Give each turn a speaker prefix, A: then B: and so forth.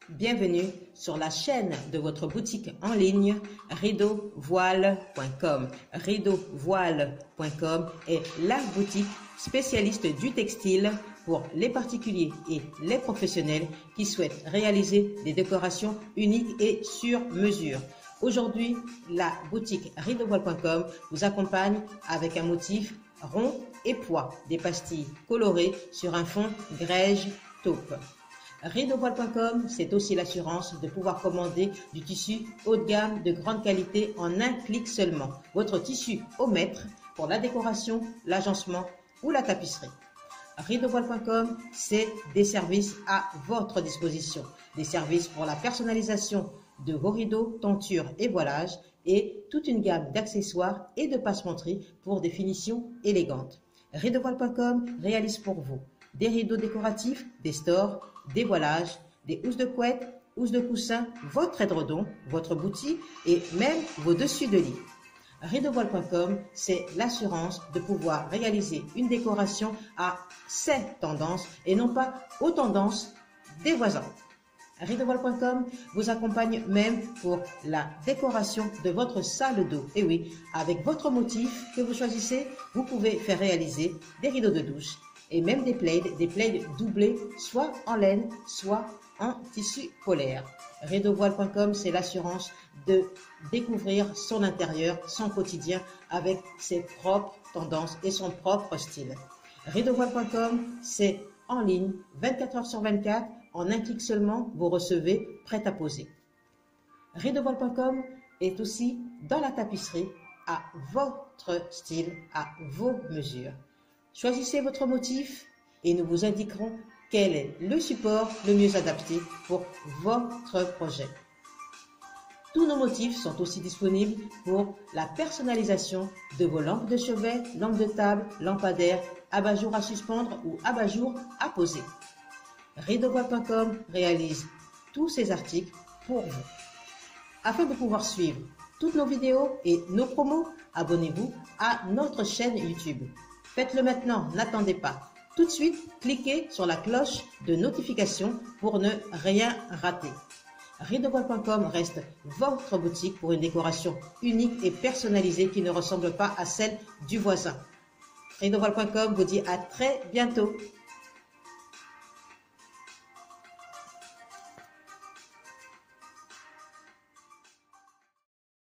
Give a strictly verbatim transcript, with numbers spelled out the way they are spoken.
A: Bienvenue sur la chaîne de votre boutique en ligne rideau voile point com. rideau voile point com est la boutique spécialiste du textile pour les particuliers et les professionnels qui souhaitent réaliser des décorations uniques et sur mesure. Aujourd'hui, la boutique rideau voile point com vous accompagne avec un motif rond et pois, des pastilles colorées sur un fond grège taupe. rideau voile point com, c'est aussi l'assurance de pouvoir commander du tissu haut de gamme de grande qualité en un clic seulement. Votre tissu au mètre pour la décoration, l'agencement ou la tapisserie. rideau voile point com, c'est des services à votre disposition. Des services pour la personnalisation de vos rideaux, tentures et voilages et toute une gamme d'accessoires et de passementerie pour des finitions élégantes. rideau voile point com réalise pour vous des rideaux décoratifs, des stores, des voilages, des housses de couette, housses de coussin, votre édredon, votre boutique et même vos dessus de lit. rideau voile point com, c'est l'assurance de pouvoir réaliser une décoration à ses tendances et non pas aux tendances des voisins. rideau voile point com vous accompagne même pour la décoration de votre salle d'eau. Et oui, avec votre motif que vous choisissez, vous pouvez faire réaliser des rideaux de douche et même des plaids, des plaids doublés, soit en laine, soit en tissu polaire. rideau voile point com, c'est l'assurance de découvrir son intérieur, son quotidien, avec ses propres tendances et son propre style. rideau voile point com, c'est en ligne, vingt-quatre heures sur vingt-quatre, en un clic seulement, vous recevez prêt à poser. rideau voile point com est aussi dans la tapisserie, à votre style, à vos mesures. Choisissez votre motif et nous vous indiquerons quel est le support le mieux adapté pour votre projet. Tous nos motifs sont aussi disponibles pour la personnalisation de vos lampes de chevet, lampes de table, lampadaires, abat-jour à suspendre ou abat-jour à poser. rideau voile point com réalise tous ces articles pour vous. Afin de pouvoir suivre toutes nos vidéos et nos promos, abonnez-vous à notre chaîne YouTube. Faites-le maintenant, n'attendez pas. Tout de suite, cliquez sur la cloche de notification pour ne rien rater. rideau voile point com reste votre boutique pour une décoration unique et personnalisée qui ne ressemble pas à celle du voisin. rideau voile point com vous dit à très bientôt.